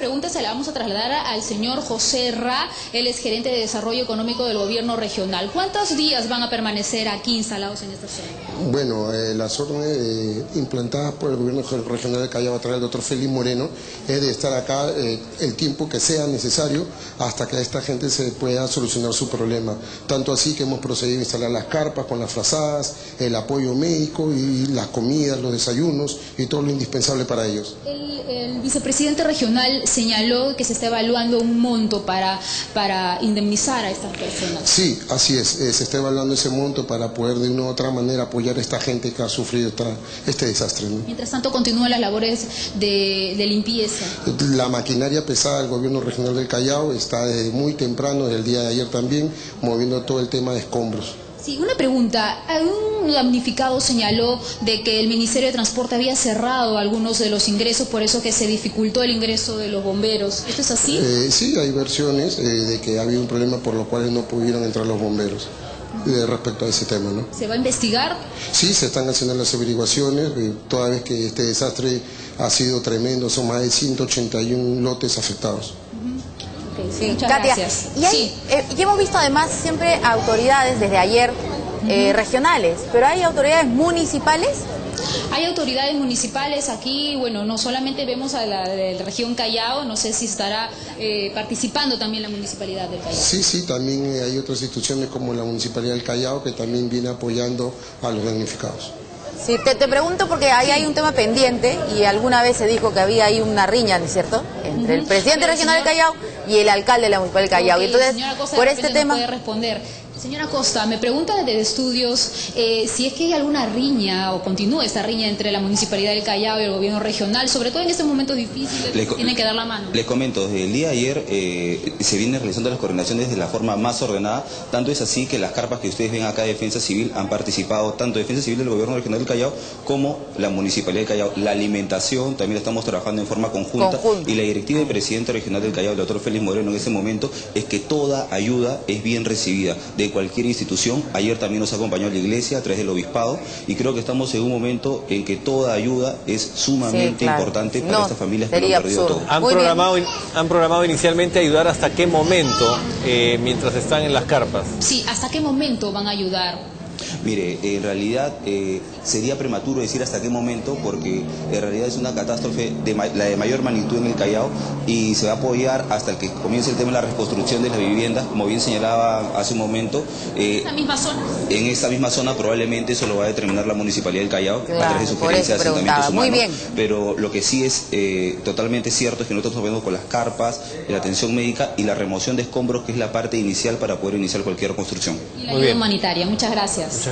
Pregunta se la vamos a trasladar al señor José Ra, él es gerente de desarrollo económico del gobierno regional. ¿Cuántos días van a permanecer aquí instalados en esta zona? Bueno, las órdenes implantadas por el gobierno regional de Callao a través del doctor Félix Moreno es de estar acá el tiempo que sea necesario hasta que a esta gente se pueda solucionar su problema. Tanto así que hemos procedido a instalar las carpas con las frazadas, el apoyo médico y las comidas, los desayunos y todo lo indispensable para ellos. El vicepresidente regional señaló que se está evaluando un monto para indemnizar a estas personas. Sí, así es, se está evaluando ese monto para poder de una u otra manera apoyar a esta gente que ha sufrido este desastre, ¿no? Mientras tanto continúan las labores de limpieza. La maquinaria pesada del gobierno regional del Callao está desde muy temprano, desde el día de ayer también, moviendo todo el tema de escombros. Sí, una pregunta. Un damnificado señaló de que el Ministerio de Transporte había cerrado algunos de los ingresos, por eso que se dificultó el ingreso de los bomberos. ¿Esto es así? Sí, hay versiones de que había un problema por lo cual no pudieron entrar los bomberos respecto a ese tema, ¿no? ¿Se va a investigar? Sí, se están haciendo las averiguaciones, toda vez que este desastre ha sido tremendo, son más de 181 lotes afectados. Sí, muchas Katia, gracias. Y hemos visto además siempre autoridades desde ayer regionales, pero ¿hay autoridades municipales? Hay autoridades municipales aquí, bueno, no solamente vemos a la de la región Callao, no sé si estará participando también la municipalidad del Callao. Sí, también hay otras instituciones como la Municipalidad del Callao que también viene apoyando a los damnificados. Sí, te pregunto porque ahí hay un tema pendiente y alguna vez se dijo que había ahí una riña, ¿no es cierto?, entre el presidente regional del Callao y el alcalde de la Municipalidad del Callao. Y entonces, Costa, por este tema... puede responder. Señora Costa, me pregunta desde estudios si es que hay alguna riña o continúa esta riña entre la Municipalidad del Callao y el gobierno regional, sobre todo en estos momentos difíciles, tienen que dar la mano. Les comento, desde el día de ayer se vienen realizando las coordinaciones de la forma más ordenada, tanto es así que las carpas que ustedes ven acá de Defensa Civil han participado tanto Defensa Civil del gobierno regional del Callao como la Municipalidad del Callao. La alimentación también la estamos trabajando en forma conjunta. Y la directiva del presidente regional del Callao, el doctor Félix Moreno, en ese momento es que toda ayuda es bien recibida de cualquier institución. Ayer también nos acompañó la iglesia a través del obispado y creo que estamos en un momento en que toda ayuda es sumamente importante para estas familias que lo han perdido todo. ¿Han programado inicialmente ayudar hasta qué momento mientras están en las carpas? Sí, ¿hasta qué momento van a ayudar? Mire, en realidad sería prematuro decir hasta qué momento, porque en realidad es una catástrofe la de mayor magnitud en el Callao y se va a apoyar hasta el que comience el tema de la reconstrucción de las viviendas, como bien señalaba hace un momento. ¿En esta misma zona? En esta misma zona probablemente eso lo va a determinar la Municipalidad del Callao, claro, a través de sugerencias de asentamientos humanos. Muy bien. Pero lo que sí es totalmente cierto es que nosotros nos vemos con las carpas, la atención médica y la remoción de escombros, que es la parte inicial para poder iniciar cualquier construcción. Y la ayuda humanitaria. Muchas gracias.